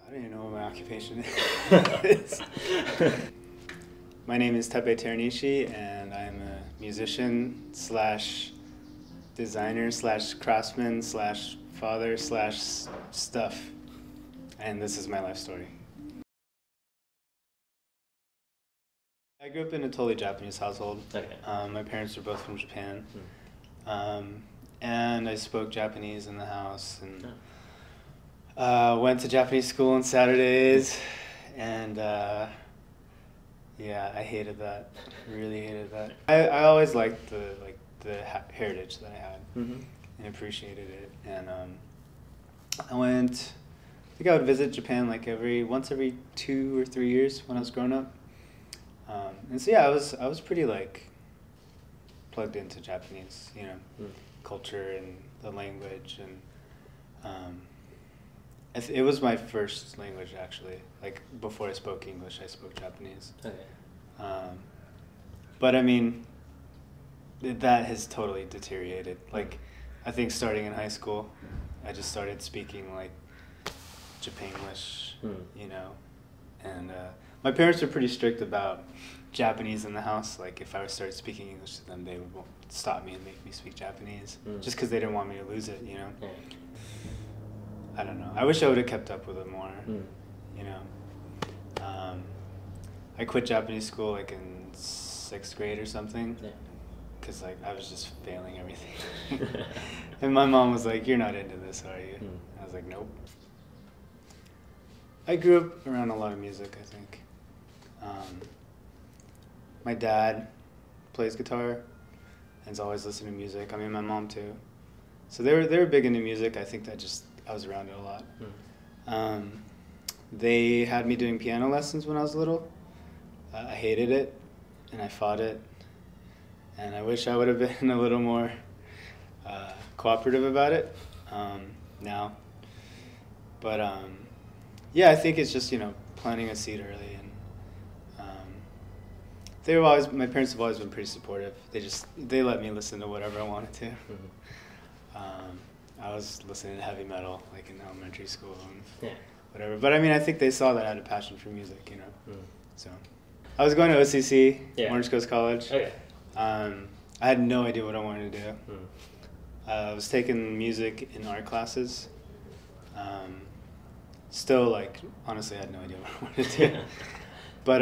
I don't even know what my occupation is. My name is Teppei Teranishi, and I'm a musician slash designer slash craftsman slash father slash stuff. And this is my life story. I grew up in a totally Japanese household. Okay. My parents were both from Japan. And I spoke Japanese in the house, and went to Japanese school on Saturdays, and yeah, I hated that. Really hated that. I always liked the heritage that I had, and appreciated it. And I think I would visit Japan like once every 2 or 3 years when I was growing up. And so yeah, I was pretty like plugged into Japanese, culture and the language, and it was my first language actually. Like before I spoke English, I spoke Japanese. Okay. But I mean, that has totally deteriorated. Like, I think starting in high school, I just started speaking like Japanglish, and my parents were pretty strict about Japanese in the house. Like if I started speaking English to them, they would stop me and make me speak Japanese, just because they didn't want me to lose it, Yeah. I don't know. I wish I would have kept up with it more, I quit Japanese school like in 6th grade or something, because like I was just failing everything. And my mom was like, "You're not into this, are you?" I was like, "Nope." I grew up around a lot of music, I think. My dad plays guitar and is always listening to music. I mean, my mom too. So they were big into music. I think that I was around it a lot. They had me doing piano lessons when I was little. I hated it, and I fought it. And I wish I would have been a little more cooperative about it now. But yeah, I think it's just, planting a seed early. And my parents have always been pretty supportive. They let me listen to whatever I wanted to. I was listening to heavy metal, like in elementary school and whatever. But I mean, I think they saw that I had a passion for music, So I was going to OCC, Orange Coast College. Okay. I had no idea what I wanted to do. I was taking music in art classes. Still, like, honestly, I had no idea what I wanted to do. But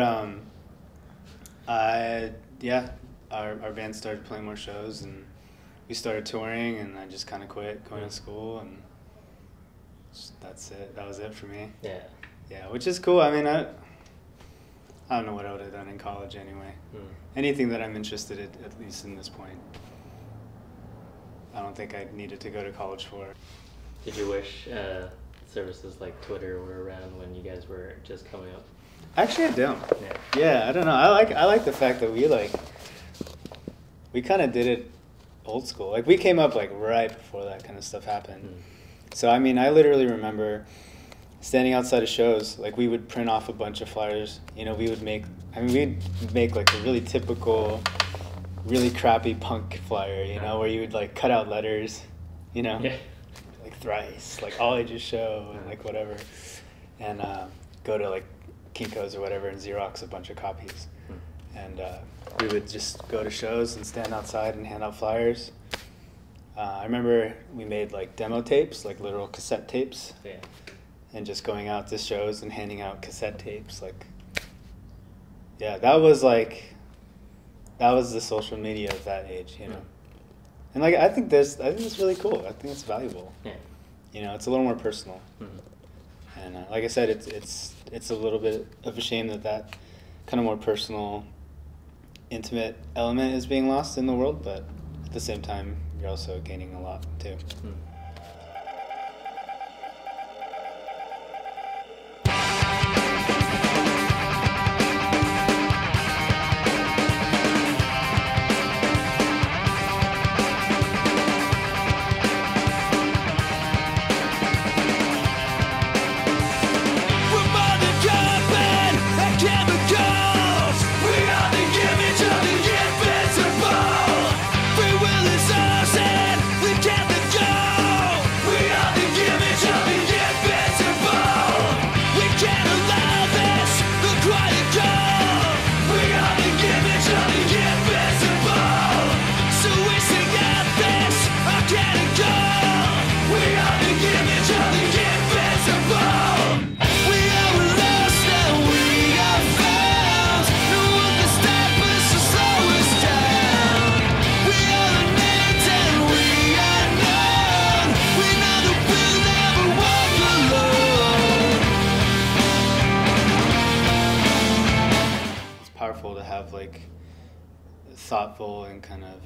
our band started playing more shows, and we started touring, and I just kind of quit going to school, and that's it. That was it for me. Yeah. Yeah, which is cool. I mean, I don't know what I would have done in college anyway. Anything that I'm interested in, at least in this point, I don't think I needed to go to college for. Did you wish services like Twitter were around when you guys were just coming up? Actually, I don't. Yeah, I don't know. I like the fact that we kind of did it old school. Like, we came up like right before that kind of stuff happened. So I mean, I literally remember standing outside of shows. Like, we would print off a bunch of flyers. We'd make like a really typical, really crappy punk flyer. Where you would like cut out letters. Like Thrice, like all ages show, and like whatever, and go to like Kinko's or whatever and Xerox a bunch of copies. And we would just go to shows and stand outside and hand out flyers. I remember we made like demo tapes, like literal cassette tapes, and just going out to shows and handing out cassette tapes. Like, yeah, that was the social media of that age, And like, I think it's really cool. I think it's valuable. It's a little more personal. And like I said, it's a little bit of a shame that kind of more personal, intimate element is being lost in the world, but at the same time, you're also gaining a lot too. Free will is ours and we can't let go. thoughtful and kind of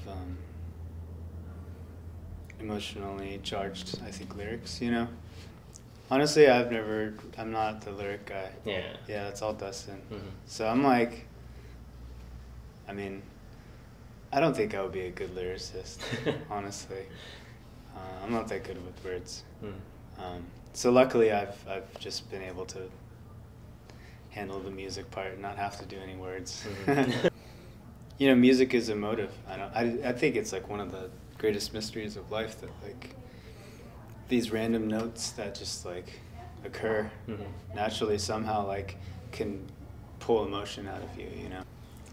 emotionally charged, I think, lyrics, you know? Honestly, I'm not the lyric guy. Yeah. Yeah, that's all Dustin. Mm-hmm. So I'm like, I mean, I don't think I would be a good lyricist, honestly. I'm not that good with words. So luckily, I've just been able to handle the music part and not have to do any words. Mm-hmm. You know, music is emotive. I think it's like one of the greatest mysteries of life, that like these random notes that just like occur Mm-hmm. naturally somehow like can pull emotion out of you, you know.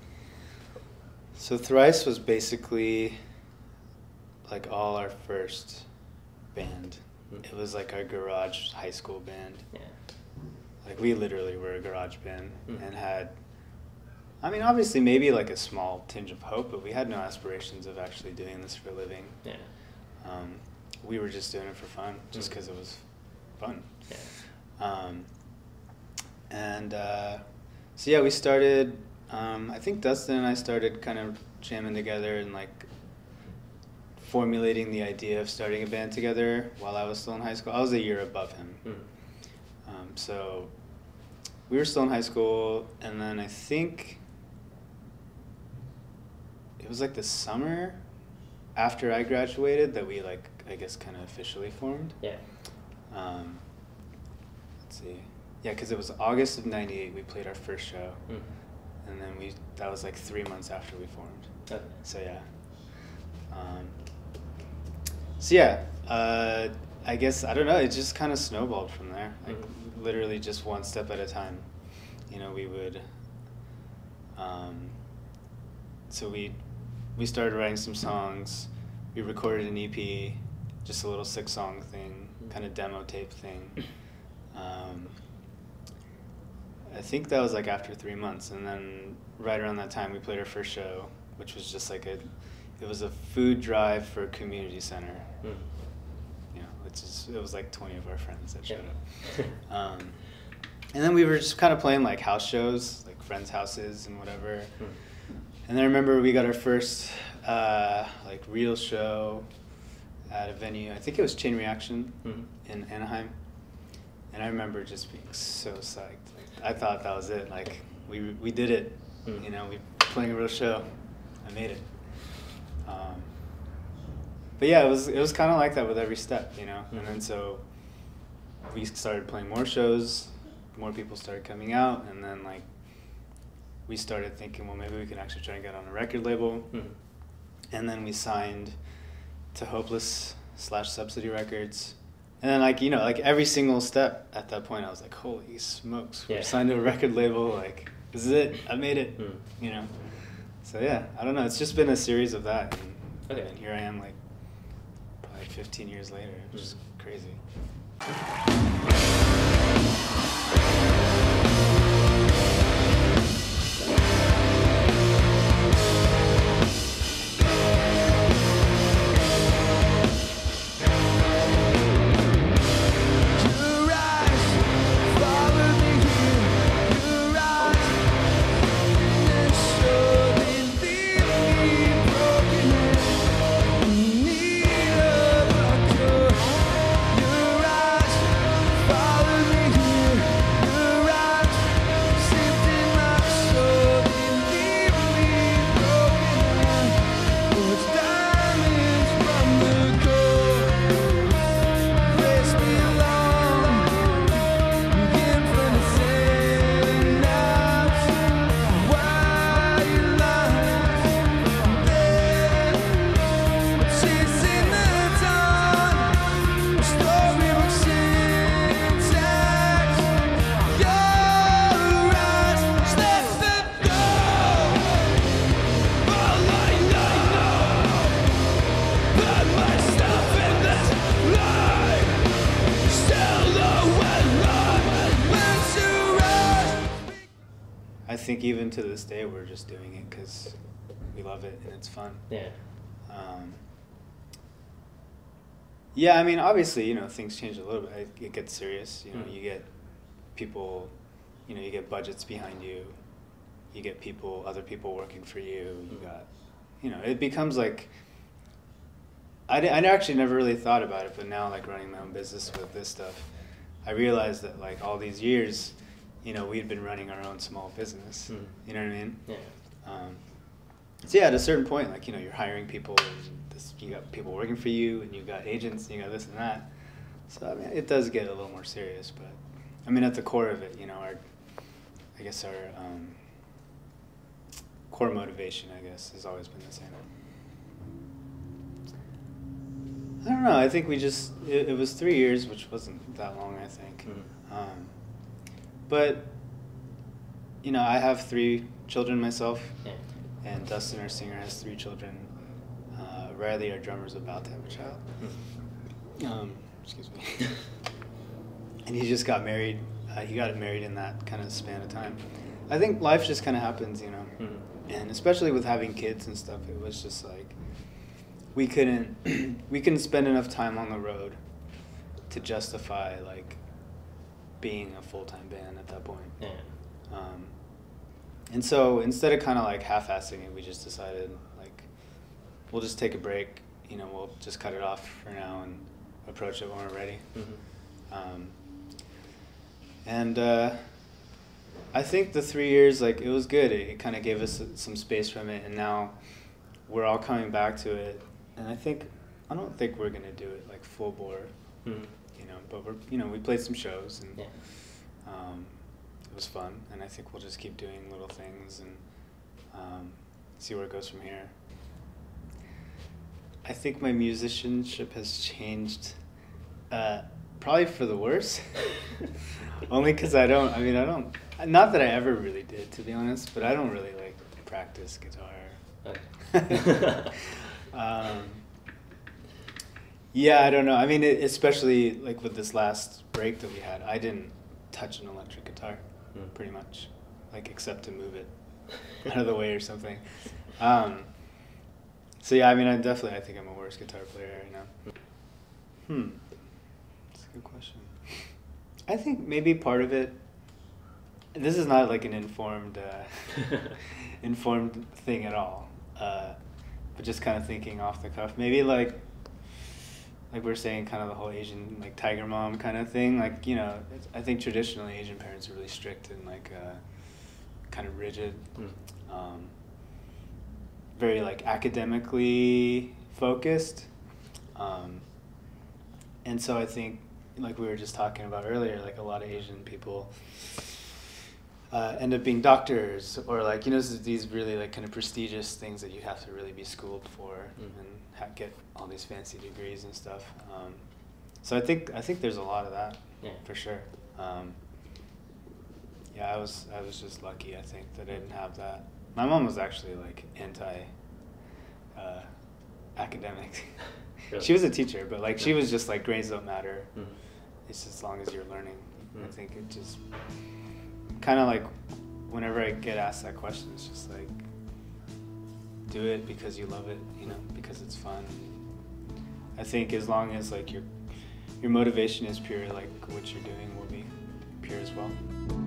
So Thrice was basically like all our first band. Mm-hmm. It was like our garage high school band. Yeah. Like we literally were a garage band Mm-hmm. and had, I mean, obviously maybe like a small tinge of hope, but we had no aspirations of actually doing this for a living. Yeah. We were just doing it for fun, just because it was fun. Yeah. So yeah, we started, I think Dustin and I started kind of jamming together and like formulating the idea of starting a band together while I was still in high school. I was a year above him. Mm-hmm. So we were still in high school, and then I think it was like the summer after I graduated that we like, I guess, kind of officially formed. Yeah. Let's see. Yeah, because it was August of '98 we played our first show. Mm-hmm. And then that was like 3 months after we formed. Okay. So yeah. I guess, I don't know, it just kind of snowballed from there. Like literally just one step at a time. You know, we would, so we started writing some songs. We recorded an EP, just a little 6-song thing, kind of demo tape thing. I think that was like after 3 months, and then right around that time we played our first show, which was just like it was a food drive for a community center. Mm. You know, it was like 20 of our friends that showed Yeah. up. And then we were just kind of playing like house shows, like friends' houses and whatever. Mm. And then I remember we got our first like real show at a venue. I think it was Chain Reaction in Anaheim. And I remember just being so psyched. Like, I thought that was it. Like we did it. You know, we playing a real show. I made it. But yeah, it was kind of like that with every step, you know. And then so we started playing more shows. More people started coming out, and then like we started thinking, well, maybe we can actually try and get on a record label. And then we signed to Hopeless/Subsidy Records. And then, like, you know, like every single step at that point, I was like, holy smokes, we're signed to a record label. Like, this is it. I made it, you know. So, yeah, I don't know. It's just been a series of that. And here I am, like, probably 15 years later. It's just crazy. I think even to this day, we're just doing it because we love it and it's fun. Yeah. Yeah, I mean, obviously, you know, things change a little bit. It gets serious. You know, you get people, you get budgets behind you. You get other people working for you. You got you know, it becomes like, I actually never really thought about it, but now, like, running my own business with this stuff, I realized that, like, all these years, you know, we'd been running our own small business. You know what I mean? Yeah. So yeah, at a certain point, like, you know, you're hiring people, and you got people working for you, and you got agents, and you got this and that. So I mean, it does get a little more serious, but I mean, at the core of it, you know, our core motivation, I guess, has always been the same. I don't know. I think we just it was 3 years, which wasn't that long, I think. But you know, I have 3 children myself, and Dustin, our singer, has 3 children. Riley, our drummer, is about to have a child. Excuse me. And he just got married. He got married in that kind of span of time. I think life just kind of happens, you know. And especially with having kids and stuff, it was just like we couldn't spend enough time on the road to justify like being a full-time band at that point. And so instead of kind of like half-assing it, we just decided like we'll just take a break. You know, we'll just cut it off for now and approach it when we're ready. I think the 3 years, like, it was good. It kind of gave us some space from it, and now we're all coming back to it. And I don't think we're gonna do it like full bore, you know. But we played some shows, and it was fun. And I think we'll just keep doing little things and see where it goes from here. I think my musicianship has changed, probably for the worse. Only because I don't, not that I ever really did, to be honest, but I don't really like practice guitar. Yeah, I don't know. I mean, especially like with this last break that we had, I didn't touch an electric guitar, pretty much, like except to move it out of the way or something. So yeah, I mean, I think I'm a worse guitar player right now. That's a good question. I think maybe part of it, this is not like an informed thing at all, but just kind of thinking off the cuff. Maybe like we're saying, kind of the whole Asian, like, tiger mom kind of thing. Like, you know, I think traditionally Asian parents are really strict and like kind of rigid, very like academically focused, and so I think, like we were just talking about earlier, like a lot of Asian people end up being doctors, or like, you know, these really like kind of prestigious things that you have to really be schooled for and get all these fancy degrees and stuff. So I think there's a lot of that, for sure. Yeah, I was just lucky, I think, that I didn't have that. My mom was actually like academic. Really? She was a teacher, but like she was just like, grades don't matter. It's as long as you're learning. I think it just kind of like, whenever I get asked that question, it's just like, do it because you love it, you know, because it's fun. I think as long as like your motivation is pure, like what you're doing will be pure as well.